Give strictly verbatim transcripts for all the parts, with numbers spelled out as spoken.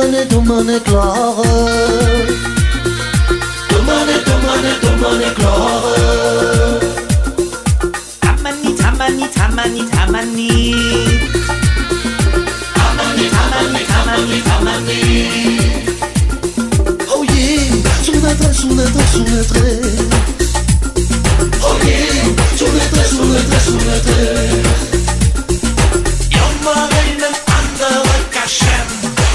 Dummerne, dummerne, klare. Dummerne, dummerne, dummerne, klare. Tamani, tamani, tamani, tamani. Tamani, tamani, tamani, tamani. Oh yeah, souviendrai, souviendrai, souviendrai. Oh yeah, souviendrai, souviendrai, souviendrai. Jammer in een andere kasjem.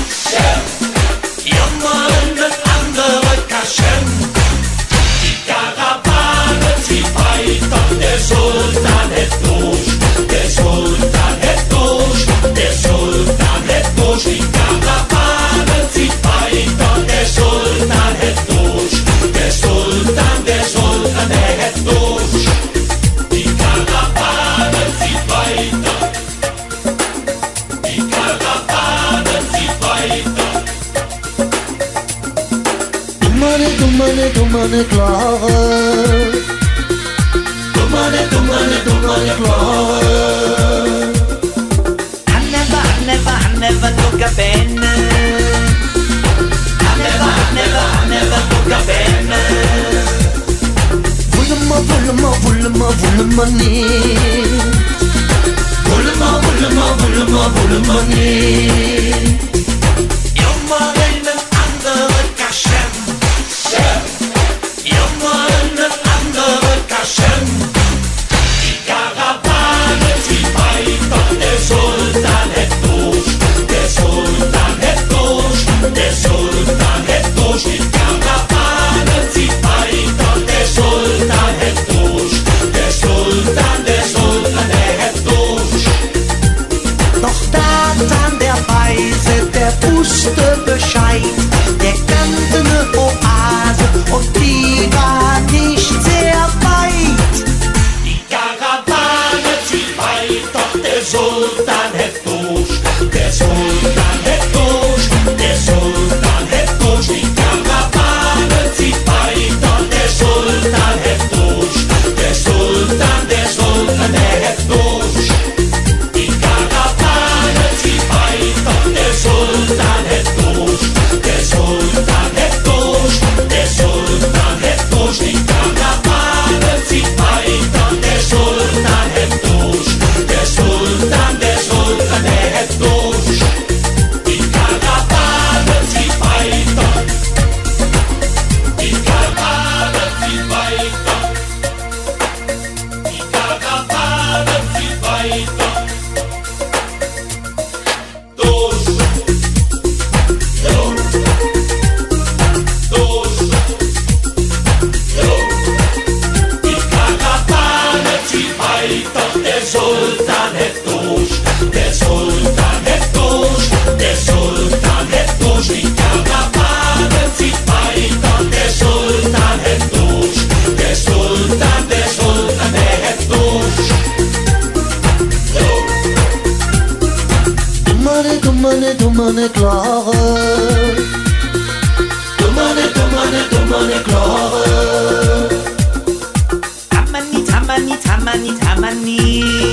Jammer in een andere kasjem. Die karavane zieht weiter, der Sultan het durch. Der Sultan het durch, der Sultan het durch. Die karavane zieht weiter, der Sultan het durch. Der Sultan, der Sultan, der het durch. Die karavane zieht weiter. Die karavane zieht weiter. Dummerne, dummerne, dummerne, klare. Dummerne, dummerne, dummerne, klare. I never, I never, I never took a pen. I never, I never, I never took a pen. Voulema, voulema, voulema, voulema niet. Voulema, voulema, voulema, voulema niet. Jammer in een andere kasjem. Jammer in een andere kasjem. Die karavane zieht weiter, der Sultan het durch. Der Sultan het durch, der Sultan het durch. Die karavane zieht weiter, der Sultan het durch. Der Sultan, der Sultan, der het durch. Doch Satan, der Weise, der wusste Bescheid. Der kannte ne Oase und die war nicht sehr weit. Die Karawane zieht weiter, der Sultan het durch. Der Sultan het durch, der Sultan het durch. Die Karawane zieht weiter, der Sultan het durch. Der Sultan, der Sultan, der het durch. Die Karawane zieht weiter, der Sultan het durch. Der Sultan het durch, der Sultan het durch. Die Karawane zieht weiter, der Sultan het durch. Der Sultan, der Sultan, der het durch. Die Karawane zieht weiter. Die Karawane zieht weiter. Die Karawane zieht weiter. Durch. Jo. Durch. Jo. Die Karawane zieht weiter, der Sultan het durch. Der Sultan het durch, der Sultan het durch. Die Karawane zieht weiter, der Sultan het durch. Der Sultan, der Sultan, der het durch. Jo. Dummerne, dummerne, dummerne, klare. Dummerne, dummerne, dummerne, klare. Tamani, tamani, tamani, tamani.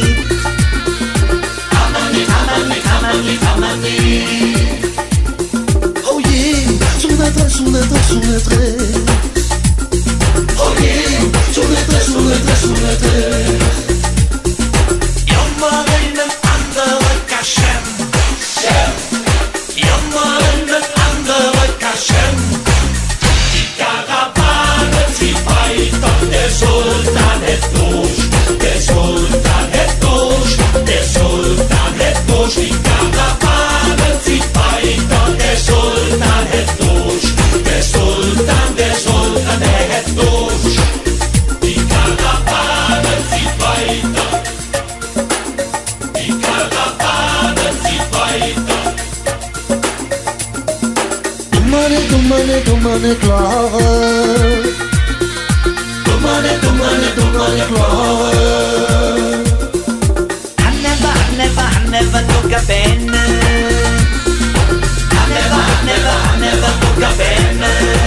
Tamani, tamani, tamani, tamani. Oh yeah, souviendrai, souviendrai, souviendrai. Oh yeah, souviendrai, souviendrai, souviendrai. Jammer in een andere kasjem. Jammer in een andere kasjem. Die karavane zieht weiter, der Sultan het durch. Der Sultan het durch, der Sultan het durch. Die karavane zieht weiter, der Sultan het durch. Der Sultan, der Sultan, der het durch. Die karavane zieht weiter. Die karavane zieht weiter. Dummerne, dummerne, dummerne, klare. Dummerne, dummerne, dummerne, klare. I never, I never, I never took a pen. I never, I never, I never took a pen.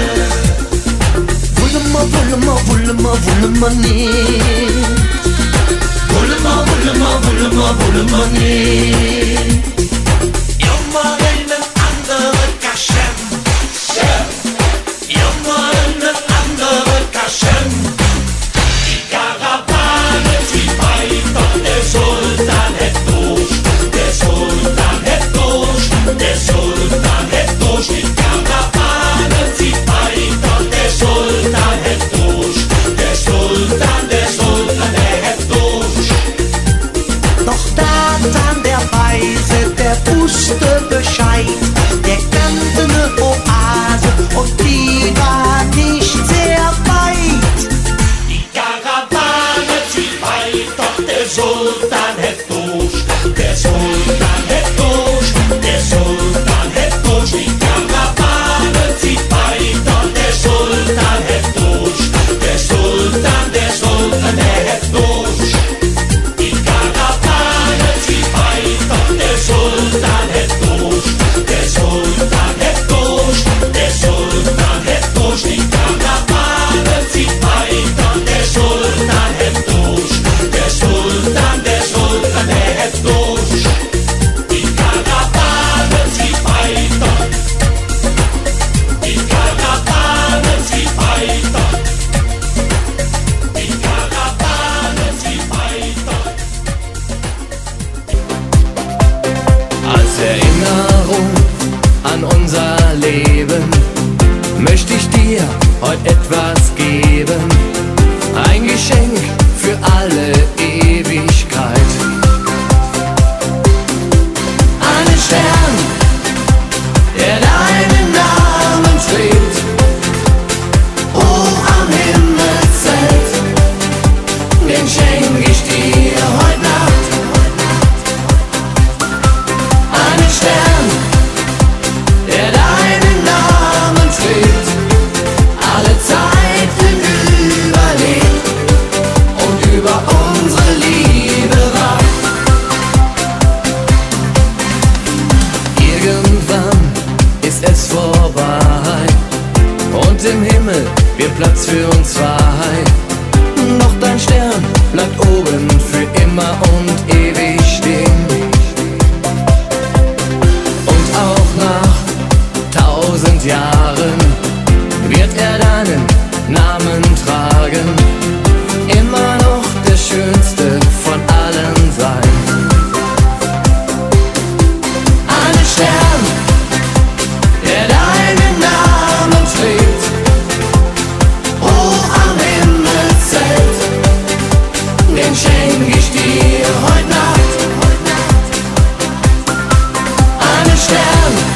Voulema, voulema, voulema, voulema niet. Voulema, voulema, voulema, voulema niet. Jammer in een andere kasjem. der wusste Bescheid. Der kannte ne Oase und die war nicht sehr weit. Die Karawane zieht weit, doch der Sultan hat durch. Der Sultan hat durch, der Sultan hat durch. Die Karawane zieht weit, doch der Sultan hat durch. Der Sultan, der Sultan, der hat durch. Die Karawane zieht weit, doch der Sultan hat durch. Der Sultan hat durch, der Sultan hat durch. Die Karawane zieht weit, doch der Sultan hat durch. Der Sultan, der Sultan, der hat durch. Die Karawane zieht weiter. Die Karawane zieht weiter. Die Karawane zieht weiter. Als Erinnerung an unser Leben möchte ich dir heute etwas geben. Ein Geschenk für alle Ewigkeit. Einen Stern, der deinen Namen trägt, hoch am Himmelszelt, den schenk ich dir heute Nacht. Einen Stern, der deinen Namen trägt, alle Zeiten überlebt und über unsere Liebe wacht. Irgendwann ist es vorbei und im Himmel wird Platz für uns zwei. Doch dein Stern bleibt oben für immer und ewig stehen. Und auch nach tausend Jahren wird er deinen Namen tragen. Immer noch der schönste von allen sein. Einen Stern, der deinen Namen trägt, hoch am Himmelszelt, den schenk ich dir heute Nacht. Einen Stern,